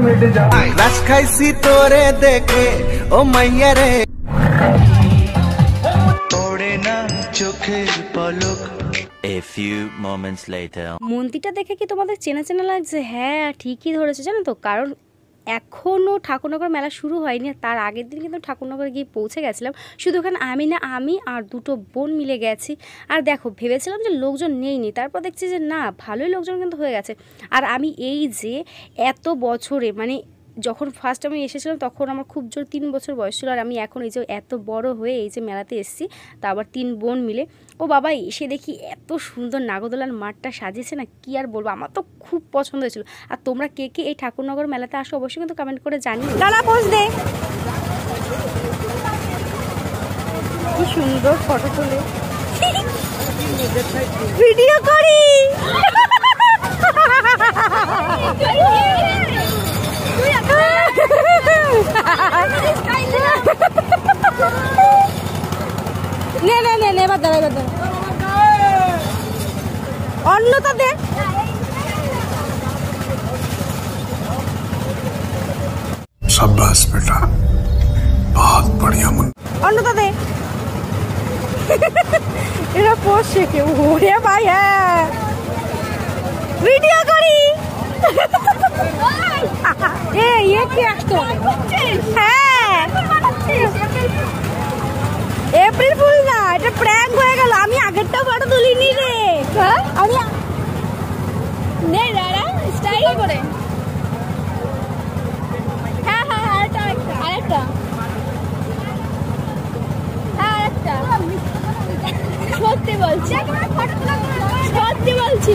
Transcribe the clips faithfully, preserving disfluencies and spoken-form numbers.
मिट जा रस खाइसी तोरे देखे ओ मैया रे तोड़े ना चोखेर पलक। A few moments later মন্দিরটা দেখে কি তোমাদের চেনা চেনা লাগছে? হ্যাঁ ঠিকই ধরেছো, জানো তো, কারণ এখনও ঠাকুরনগর মেলা শুরু হয়নি। তার আগের দিন কিন্তু ঠাকুরনগরে গিয়ে পৌঁছে গেছিলাম। শুধু ওখানে আমি না আমি আর দুটো বোন মিলে গেছি। আর দেখো ভেবেছিলাম যে লোকজন নেইনি, তারপর দেখছি যে না ভালোই লোকজন কিন্তু হয়ে গেছে। আর আমি এই যে এত বছরে মানে যখন ফার্স্ট আমি এসেছিলাম তখন আমার খুব জোর তিন বছর বয়স ছিল, আর আমি এখন এই যে এত বড় হয়ে এই যে মেলাতে এসেছি, তা আবার তিন বোন মিলে। ও বাবা এসে দেখি এত সুন্দর নাগরদোলার মাঠটা সাজিয়েছে না, কি আর বলবো, আমার তো খুব পছন্দ হয়েছিল। আর তোমরা কে কে এই ঠাকুরনগর মেলাতে আসো অবশ্যই কিন্তু কমেন্ট করে জানিও। দাঁড়া পোজ দে, কি সুন্দর ফটো তোলে, ভিডিও করি। নে নে নে নে, এবার দাঁড়া এবার দাঁড়া, অন্যতা দে। शाबाश बेटा, बहुत बढ़िया मुन। অন্যতা দে। এরা পোজ শেখে। ওরে ভাই হ্যাঁ ভিডিও করি। এ ये क्या तो হ্যাঁ এপ্রিল ফুল না, এটা প্র্যাঙ্ক হয়ে গেল। আমি আগেরটা ফটো তুলিনি রে। আমি নে দাঁড়া স্টাইল করে। হ্যাঁ হ্যাঁ আরেকটা আরেকটা হ্যাঁ আরেকটা সত্যি বলছি, সত্যি বলছি।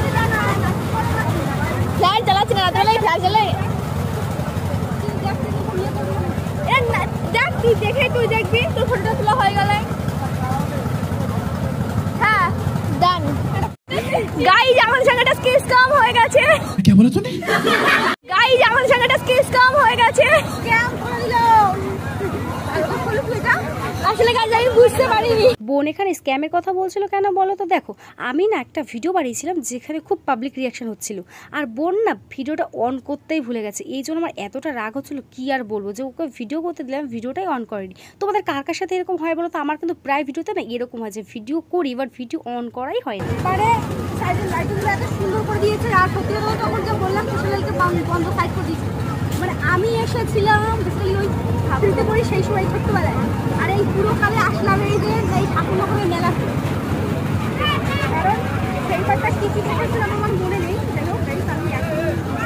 ফ্ল্যাশ জ্বালাচ্ছি না, রাত্রেবেলায় ফ্ল্যাশ জ্বালাই। দেখ তুই দেখে তুই দেখবি তোর ফটোটা তোলা হয়ে গেলে। হ্যাঁ ডান। গাইজ আমাদের সঙ্গে একটা স্কেচ কাম হয়ে গেছে। क्या बोला तूने? গাইজ আমাদের সঙ্গে একটা স্কেচ কাম হয়ে গেছে। স্ক্যাম করে দিল। আসলে গাইজ আমি বুঝতে পারিনি। বোন এখানে স্ক্যামের কথা বলছিল কেন বলো তো? দেখো আমি না একটা ভিডিও বানিয়েছিলাম যেখানে খুব পাবলিক রিয়াকশন হচ্ছিল, আর বোন না ভিডিওটা অন করতেই ভুলে গেছে। এই জন্য আমার এতটা রাগ হচ্ছিল কি আর বলবো, যে ওকে ভিডিও করতে দিলাম ভিডিওটাই অন করেনি। তোমাদের কার কার সাথে এরকম হয় বলো তো? আমার কিন্তু প্রায় ভিডিওতে না এরকম হয় যে ভিডিও করি বাট ভিডিও অন করাই হয় না। মানে সাইডের লাইটগুলো এত সুন্দর করে দিয়েছে, আর সত্যি কথা তখন যে বললাম সোশ্যালকে বন্ধ সাইড করে দিয়েছে। মানে আমি এসেছিলাম বেসিক্যালি ওই ঠাকুরতে পড়ি সেই সময় ছোট্টবেলায়, আর এই পুরো কালে আসলাম এই যে এই ঠাকুরনগরের মেলাতে। কারণ সেই পাশটা কী কী দেখেছিলাম আমার মনে নেই, যাই হোক আমি এখন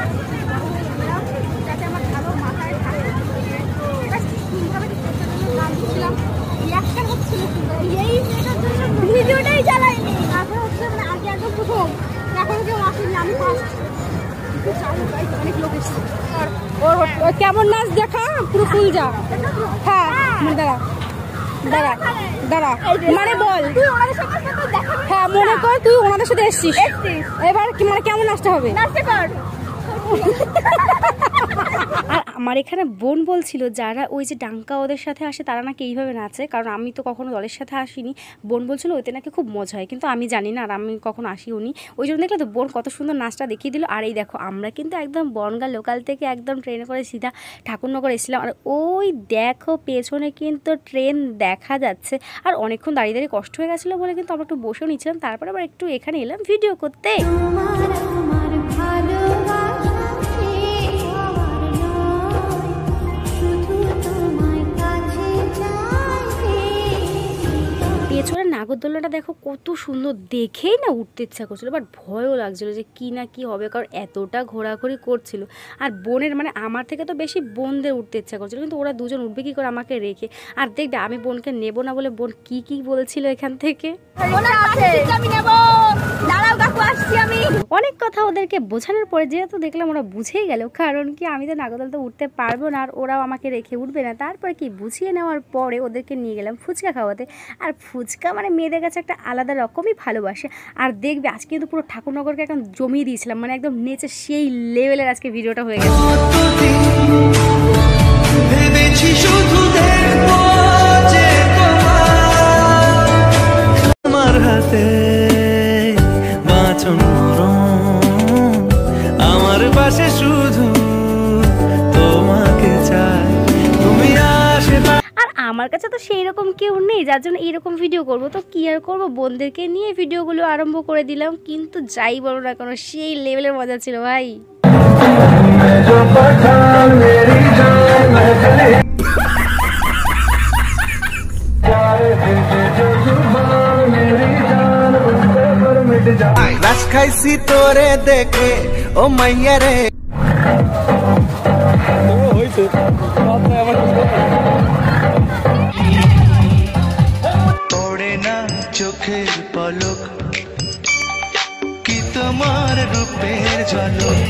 যাতে আমার ভালো মাথায় থাকে সুন্দরভাবে গান দিচ্ছিলাম, রিয়াকশন হচ্ছিল সুন্দর, এই ভিডিওটাই চালাইনি। তারপরে হচ্ছে মানে আগে একদম প্রথম, এখন কেউ আসেনি, আমি ফার্স্ট। অনেক লোক এসছে। ওর কেমন নাচ দেখা পুরো ফুল যা। হ্যাঁ দাঁড়া দাঁড়া দাঁড়া মানে বল, হ্যাঁ মনে কর তুই ওনাদের সাথে এসছিস, এবার মানে কেমন নাচতে হবে। আর আমার এখানে বোন বলছিল যারা ওই যে ডাঙ্কা ওদের সাথে আসে তারা নাকি এইভাবে নাচে, কারণ আমি তো কখনো দলের সাথে আসিনি। বোন বলছিল ওতে নাকি খুব মজা হয়, কিন্তু আমি জানি না আর আমি কখনো আসিও নি। ওই জন্য দেখলে তো বোন কত সুন্দর নাচটা দেখিয়ে দিল। আর এই দেখো আমরা কিন্তু একদম বনগাঁ লোকাল থেকে একদম ট্রেনে করে সিধা ঠাকুরনগর এসেছিলাম। আর ওই দেখো পেছনে কিন্তু ট্রেন দেখা যাচ্ছে। আর অনেকক্ষণ দাঁড়িয়ে দাঁড়িয়ে কষ্ট হয়ে গেছিলো বলে কিন্তু আমরা একটু বসেও নিচ্ছিলাম। তারপরে আবার একটু এখানে এলাম ভিডিও করতে। পেছনের নাগরদোলাটা দেখো কত সুন্দর, দেখেই না উঠতে ইচ্ছা করছিল, বাট ভয়ও লাগছিল যে কি না কি হবে, কারণ এতটা ঘোরাঘুরি করছিল। আর বোনের মানে আমার থেকে তো বেশি বোনদের উঠতে ইচ্ছা করছিল, কিন্তু ওরা দুজন উঠবে কি করে আমাকে রেখে। আর দেখবে আমি বোনকে নেবো না বলে বোন কি কি বলছিল এখান থেকে। অনেক কথা ওদেরকে বোঝানোর পরে যেহেতু দেখলাম ওরা বুঝেই গেল, কারণ কি আমি তো নাগরদোলাতে উঠতে পারবো না আর ওরাও আমাকে রেখে উঠবে না। তারপর কি বুঝিয়ে নেওয়ার পরে ওদেরকে নিয়ে গেলাম ফুচকা খাওয়াতে। আর ফুচকা মানে মেয়েদের কাছে একটা আলাদা রকমই ভালোবাসে। আর দেখবে আজকে কিন্তু পুরো ঠাকুরনগরকে একদম জমিয়ে দিয়েছিলাম, মানে একদম নেচে সেই লেভেলের আজকে ভিডিওটা হয়ে গেছে। আমার পাশে শুধু আমার কাছে তো সেই রকম কেউ নেই যার জন্য এইরকম ভিডিও করব, তো কি আর করবো, বোনদেরকে নিয়ে ভিডিওগুলো আরম্ভ করে দিলাম। কিন্তু যাই বলো না কেন সেই লেভেলের মজা ছিল ভাই। रस खाइसी तोरे देखे ओ मैया रे पड़े ना चोखेर पलक कि तोमार रूपेर झलक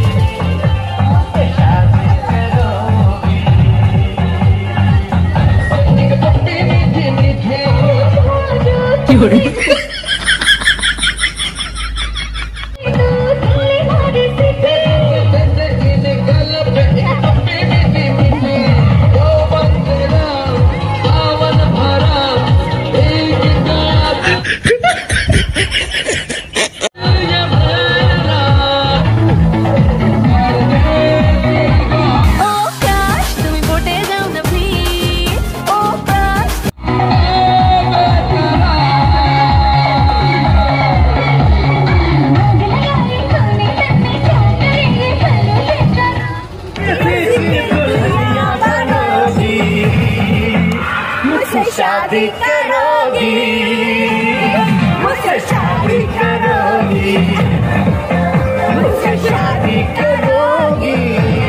शादी करोगी मुझसे शादी करोगी मुझसे शादी करोगी।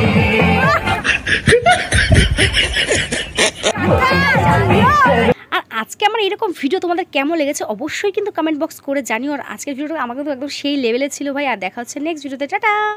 আর আজকে আমার এরকম ভিডিও তোমাদের কেমন লেগেছে অবশ্যই কিন্তু কমেন্ট বক্স করে জানিও। আর আজকের ভিডিওটা আমাকে তো একদম সেই লেভেলে ছিল ভাই। আর দেখা হচ্ছে নেক্সট ভিডিওতে, টাটা।